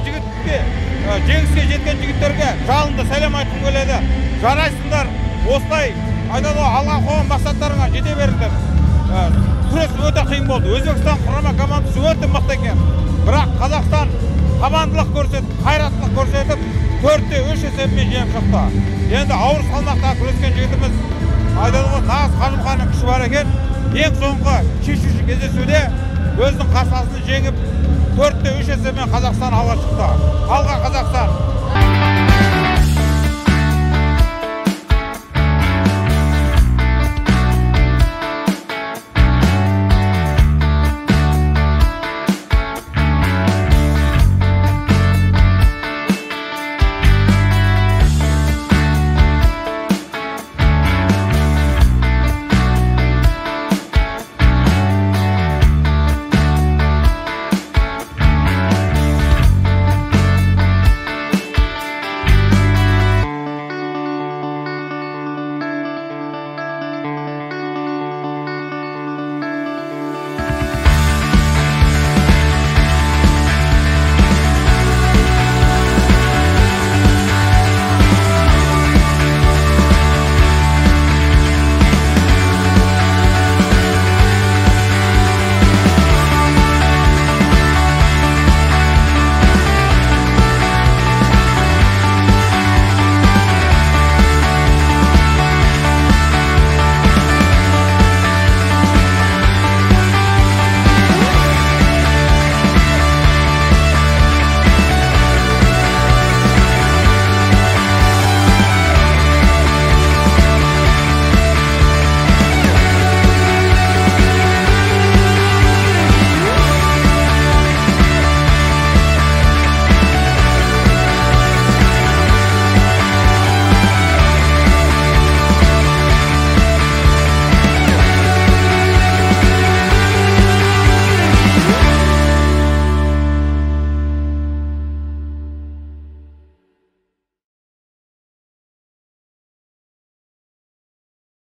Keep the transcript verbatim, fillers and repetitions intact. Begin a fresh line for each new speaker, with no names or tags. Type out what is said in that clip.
жігітке, жеңіске жеткен жігіттерге жалынды сәлем айтқым келеді. Жарайсыңдар, осылай айтады ғой, алға қойған мақсаттарыңа жете беріңдер. Күрес өте қиын болды. Өзбекстан құрама командасы өте мықты екен. Бірақ Қазақстан командалық көрсетіп, қайраттылық көрсетіп, төртте үш есебімен жеңіп шықты. Енді ауыр салмақта күрескен жігітіміз айтады ғой, нағыз Қажымханның күші бар екен. Ең соңғы шешуші кездесуде өзінің қарсыласын жеңіп, төртте үш есебімен Қазақстан алға шықты. Ал